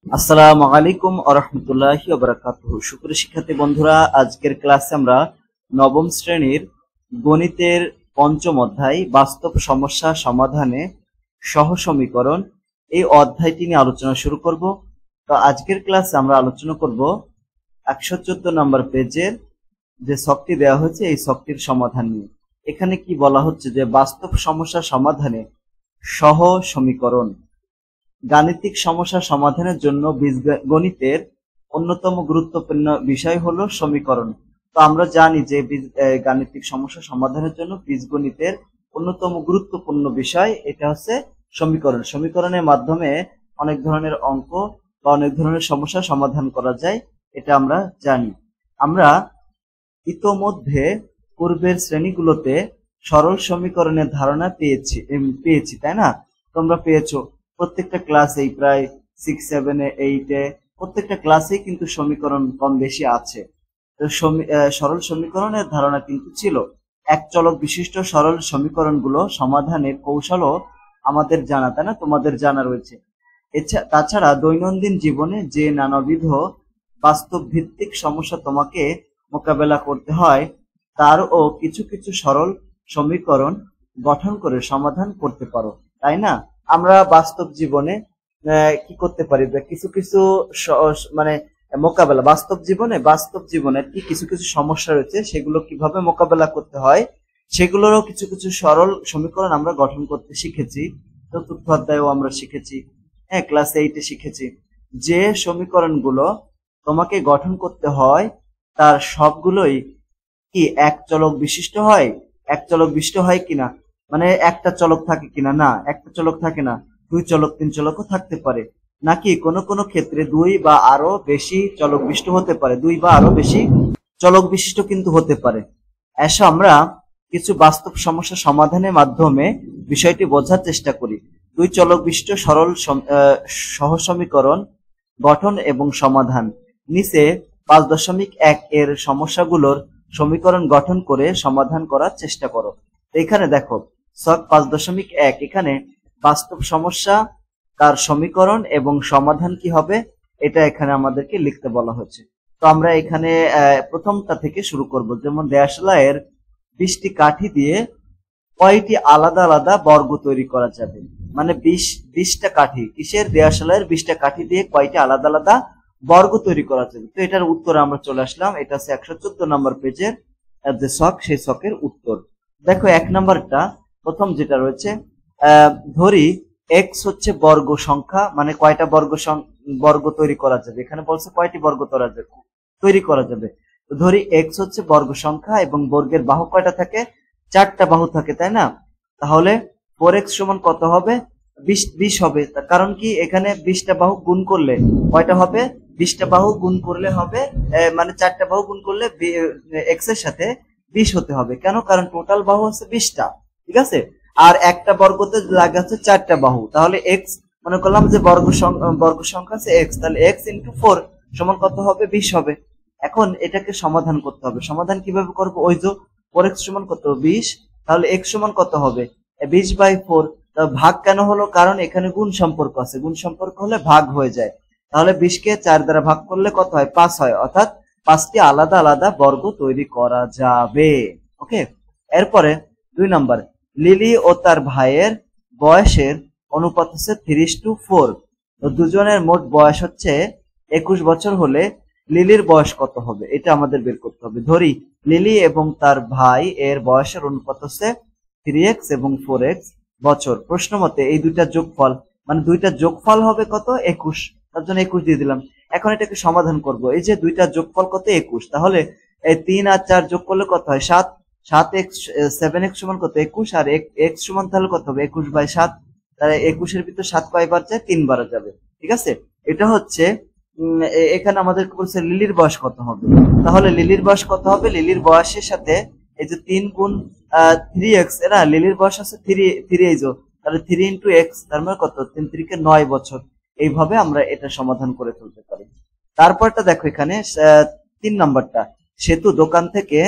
আসসালামু আলাইকুম ওয়া রাহমাতুল্লাহি ওয়া বারাকাতুহু। সুপ্রিয় শিক্ষার্থী বন্ধুরা, আজকের ক্লাসে আমরা নবম শ্রেণীর গণিতের পঞ্চম অধ্যায় বাস্তব সমস্যা সমাধানে সহ সমীকরণ এই অধ্যায়টি নিয়ে আলোচনা শুরু করব। তো আজকের ক্লাসে আমরা আলোচনা করব 114 নম্বর পেজের যে ছকটি দেওয়া হয়েছে এই ছকটির সমাধান নিয়ে। এখানে কি বলা হচ্ছে যে বাস্তব সমস্যা সমাধানে সহ সমীকরণ। গাণিতিক সমস্যা সমাধানের জন্য বীজগণিতের অন্যতম গুরুত্বপূর্ণ বিষয় হলো সমীকরণ। তো আমরা জানি যে গাণিতিক সমস্যা সমাধানের জন্য বীজগণিতের অন্যতম গুরুত্বপূর্ণ বিষয় এটা হচ্ছে সমীকরণ। সমীকরণের মাধ্যমে অনেক ধরনের অঙ্ক বা অনেক ধরনের সমস্যা সমাধান করা যায়, এটা আমরা জানি। আমরা ইতোমধ্যে পূর্বের শ্রেণীগুলোতে সরল সমীকরণের ধারণা পেয়েছি, তাই না? তোমরা পেয়েছো প্রত্যেকটা ক্লাসেই, প্রায় 6, 7, 8 প্রত্যেকটা ক্লাসেই কিন্তু সমীকরণ কম বেশি আছে। তো সরল সমীকরণের ধারণা কিন্তু ছিল। এক চলক বিশিষ্ট সরল সমীকরণগুলো সমাধানের কৌশলও আমাদের জানা, তাই না? তোমাদের জানা রয়েছে। তাছাড়া দৈনন্দিন জীবনে যে নানাবিধ বাস্তব ভিত্তিক সমস্যা তোমাকে মোকাবেলা করতে হয় তারও কিছু কিছু সরল সমীকরণ গঠন করে সমাধান করতে পারো, তাই না? আমরা বাস্তব জীবনে কি করতে পারি, কিছু কিছু মানে মোকাবেলা বাস্তব জীবনে কি কিছু কিছু সমস্যা রয়েছে, সেগুলো কিভাবে মোকাবেলা করতে হয় সেগুলোরও কিছু কিছু সরল সমীকরণ আমরা গঠন করতে শিখেছি। চতুর্থ অধ্যায়েও আমরা শিখেছি, ক্লাস 8 শিখেছি যে সমীকরণগুলো তোমাকে গঠন করতে হয় তার সবগুলোই কি এক চলক বিশিষ্ট হয়। এক চলক বিশিষ্ট হয় কিনা মানে একটা চলক থাকে কিনা, না একটা চলক থাকে না, 2 চলক 3 চলকও থাকতে পারে, নাকি কোনো কোনো ক্ষেত্রে 2 বা আরো বেশি চলক বিশিষ্ট হতে পারে, 2 বা আরো বেশি চলক বিশিষ্ট কিন্তু হতে পারে। এসো আমরা কিছু বাস্তব সমস্যা সমাধানের মাধ্যমে বিষয়টি বোঝার চেষ্টা করি। 2 চলক বিশিষ্ট সরল সহ সমীকরণ গঠন এবং সমাধান। নিচে 5.1 এর সমস্যাগুলোর সমীকরণ গঠন করে সমাধান করার চেষ্টা করো। এখানে দেখো ছক 5.1, এখানে বাস্তব সমস্যা তার সমীকরণ এবং সমাধান কি হবে এটা এখানে আমাদেরকে লিখতে বলা হয়েছে। তো আমরা এখানে প্রথমটা থেকে শুরু করব। যেমন দেশলাইয়ের 20টি কাঠি দিয়ে কয়টি আলাদা আলাদা বর্গ তৈরি করা যাবে, মানে 20টা কাঠি, কিসের? দেশলাইয়ের 20টা কাঠি দিয়ে কয়টি আলাদা আলাদা বর্গ তৈরি করা যাবে। তো এটার উত্তর আমরা চলে আসলাম, এটা হচ্ছে 114 নম্বর পেজের যে ছক, সেই ছকের উত্তর। দেখো 1 নম্বরটা প্রথম যেটা রয়েছে, ধরি x হচ্ছে বর্গ সংখ্যা, মানে কয়টা বর্গ তৈরি করা যাবে। এখানে বলছে কয়টি বর্গ তৈরি করা যাবে। তো ধরি x হচ্ছে বর্গ সংখ্যা এবং বর্গের বাহু কয়টা থাকে? 4টা বাহু থাকে, তাই না? তাহলে 4x সমান কত হবে? 20 হবে। কারণ কি এখানে 20টা বাহু গুণ করলে কয়টা হবে? 20টা বাহু গুণ করলে হবে, মানে 4টা বাহু গুণ করলে x এর সাথে 20 হতে হবে। কেন? কারণ টোটাল বাহু হচ্ছে 20টা, ঠিক আছে? আর একটা বর্গতে লাগে হচ্ছে 4টা বাহু। তাহলে x মনে করলাম যে বর্গ সংখ্যা আছে x, তাহলে x × 4 সমান কত হবে? 20 হবে। এখন এটাকে সমাধান করতে হবে। সমাধান কিভাবে করব? ওই যে 4x সমান কত? 20। তাহলে x সমান কত হবে? 20/4। ভাগ কেন হলো? কারণ এখানে গুণ সম্পর্ক আছে, গুণ সম্পর্ক হলে ভাগ হয়ে যায়। তাহলে 20কে 4 দ্বারা ভাগ করলে কত হয়? 5 হয়। অর্থাৎ 5টি আলাদা আলাদা বর্গ তৈরি করা যাবে। ওকে, এরপরে 2 নম্বর, লিলি ও তার ভাইয়ের বয়সের অনুপাত হচ্ছে 3:4। তো দুজনের মোট বয়স হচ্ছে 21 বছর হলে লিলির বয়স কত হবে এটা আমাদের বের করতে হবে। ধরি লিলি এবং তার ভাই এর বয়সের অনুপাত হচ্ছে 3x এবং 4x বছর। প্রশ্ন মতে এই দুইটা যোগফল, মানে দুইটা যোগফল হবে কত? 21। তার জন্য 21 দিয়ে দিলাম। এখন এটাকে সমাধান করব। এই যে দুইটা যোগফল কত? 21। তাহলে এই 3 আর 4 যোগ করলে কত হয়? 7। 7x সমান কত? 21। আর x সমান তাহলে কত হবে? 21/7। তাহলে 21 এর ভিতর 7 কয়বার যায়? 3 বার যাবে, ঠিক আছে? এটা হচ্ছে এখানে আমাদের বলছে লিলির বয়স কত হবে। তাহলে লিলির বয়স কত হবে? লিলির বয়সের সাথে এই যে 3 গুণ 3x, না লিলির বয়স আছে 3 এই যে, তাহলে 3 × x, তার মানে কত? 3 × 3 = 9 বছর। এইভাবে আমরা এটা সমাধান করে ফেলতে পারি। তারপরটা দেখো এখানে 3 নম্বরটা, সেতু দোকান থেকে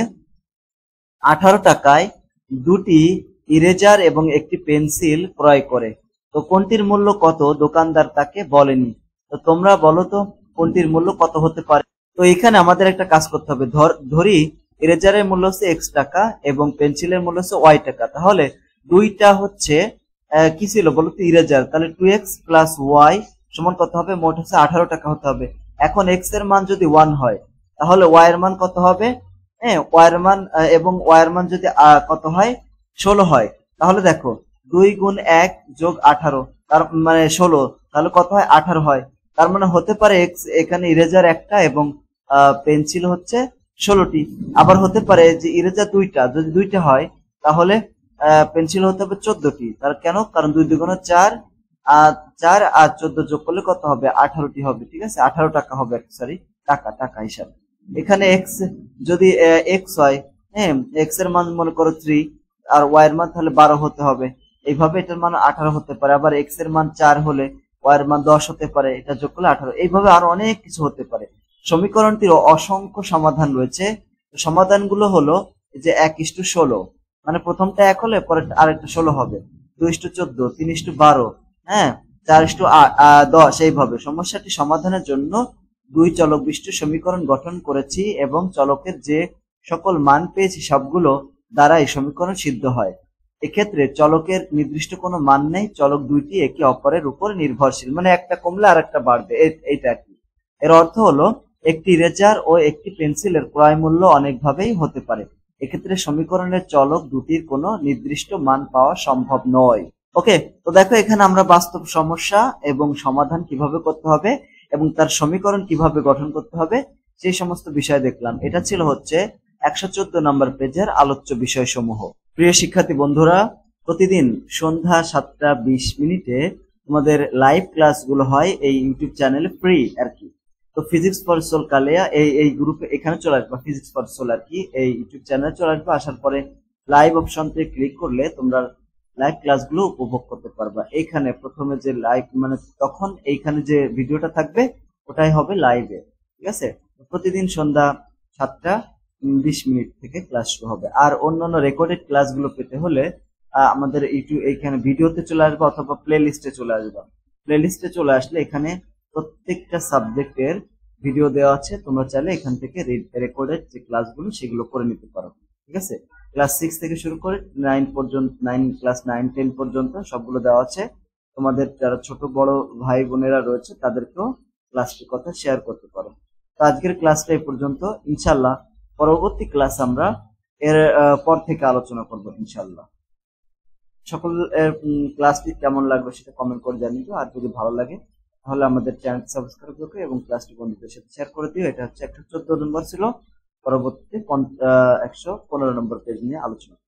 18 টাকায় 2টি ইরেজার এবং একটি পেন্সিল ক্রয় করে। তো কোনটির মূল্য কত দোকানদার তাকে বলেনি। তো তোমরা বলো তো কোনটির মূল্য কত হতে পারে। তো এখানে আমাদের একটা কাজ করতে হবে, ধরি ইরেজারের মূল্য হচ্ছে x টাকা এবং পেন্সিলের মূল্য হচ্ছে y টাকা। তাহলে দুইটা হচ্ছে কি ছিল বলো তো, ইরেজার। তাহলে 2x প্লাস y সমান কত হবে, মোট হচ্ছে 18 টাকা হতে হবে। এখন x এর মান যদি 1 হয় তাহলে y এর মান কত হবে, হ্যাঁ y এর মান এবং y এর মান যদি কত হয় 16 হয়, তাহলে দেখো 2 গুণ 1 যোগ 18 তার মানে 16, তাহলে কত হয় 18 হয়। তার মানে হতে পারে x এখানে ইরেজার একটা এবং পেন্সিল হচ্ছে 16টি। আবার হতে পারে যে ইরেজার দুইটা, যদি দুইটা হয় তাহলে পেন্সিল হতে হবে 14টি। তার কেন, কারণ 2 দুগুণ 4 আর 4 আর 14 যোগ করলে কত হবে, 18টি হবে। ঠিক আছে, 18 টাকা হবে, সরি টাকা টাকা হিসাবে। এখানে এক্স যদি এক্স হয়, হ্যাঁ এক্স এর মান মনে করো 3 আর ওয়াই এর মান তাহলে 12 হতে হবে। এইভাবে এটার মান 18 হতে পারে। আবার এক্স এর মান 4 হলে ওয়াই এর মান 10 হতে পারে, এটা যোগ করলে 18। এইভাবে আরো অনেক কিছু হতে পারে। সমীকরণটির অসংখ্য সমাধান রয়েছে। সমাধানগুলো হলো যে 1:16, মানে প্রথমটা 1 হলে পরে আরেকটা 16 হবে, 2:14, 3:12, হ্যাঁ 4:10। এইভাবে সমস্যাটি সমাধানের জন্য দুই চলক বিশিষ্ট সমীকরণ গঠন করেছি এবং চলকের যে সকল মান পেয়েছি সবগুলো দ্বারা এই সমীকরণ সিদ্ধ হয়। এক্ষেত্রে চলকের নির্দিষ্ট কোনো মান নেই, চলক দুইটি একে অপরের উপর নির্ভরশীল, মানে একটা কমলে আর একটা বাড়বে, এইটা কি। এর অর্থ হলো একটি ইরেজার ও একটি পেন্সিলের ক্রয় মূল্য অনেকভাবেই হতে পারে। এক্ষেত্রে সমীকরণের চলক দুটির কোনো নির্দিষ্ট মান পাওয়া সম্ভব নয়। ওকে, তো দেখো এখানে আমরা বাস্তব সমস্যা এবং সমাধান কিভাবে করতে হবে এবং তার সমীকরণ কিভাবে গঠন করতে হবে সেই সমস্ত বিষয় দেখলাম। এটা ছিল হচ্ছে 114 নম্বর পেজের আলোচ্য বিষয়সমূহ। প্রিয় শিক্ষার্থী বন্ধুরা, প্রতিদিন সন্ধ্যা 7:20 তোমাদের লাইভ ক্লাসগুলো হয় এই ইউটিউব চ্যানেলে, ফ্রি আর কি। তো ফিজিক্স ফর সোল কালিয়া এই গ্রুপে এখানে চলে আসবা, ফিজিক্স ফর সোল আর কি, এই ইউটিউব চ্যানেলে চলে আসবা। আসার পরে লাইভ অপশনতে ক্লিক করলে তোমরা লাইভ ক্লাসগুলো উপভোগ করতে পারবা। এইখানে প্রথমে যে লাইভ মানে তখন এইখানে যে ভিডিওটা থাকবে ওটাই হবে লাইভে। ঠিক আছে, প্রতিদিন সন্ধ্যা 7:20 থেকে ক্লাস শুরু হবে। আর অন্যান্য রেকর্ডেড ক্লাসগুলো পেতে হলে আমাদের ইউটিউব এইখানে ভিডিওতে চলে আসবে অথবা প্লে লিস্টে চলে আসবা। প্লে লিস্টে চলে আসলে এখানে প্রত্যেকটা সাবজেক্টের ভিডিও দেওয়া আছে, তোমরা চাইলে এখান থেকে রেকর্ডেড যে ক্লাসগুলো সেগুলো করে নিতে পারো। ঠিক আছে, ক্লাস 6 থেকে শুরু করে 9 পর্যন্ত, ক্লাস 9, 10 পর্যন্ত সবগুলো দেওয়া আছে। তোমাদের যারা ছোট বড় ভাই বোনেরা রয়েছে তাদেরকেও ক্লাসটির কথা শেয়ার করতে পারো। তো আজকের ক্লাসটা এই পর্যন্ত। ইনশাল্লাহ পরবর্তী ক্লাস আমরা এর পর থেকে আলোচনা করব ইনশাল্লাহ। সকল ক্লাসটি কেমন লাগবে সেটা কমেন্ট করে জানিও। আর যদি ভালো লাগে তাহলে আমাদের চ্যানেল সাবস্ক্রাইব করো এবং ক্লাসটি বন্ধুদের সাথে শেয়ার করে দিও। এটা হচ্ছে 114 নম্বর ছিল, পরবর্তীতে 115 নম্বর পেজ নিয়ে আলোচনা।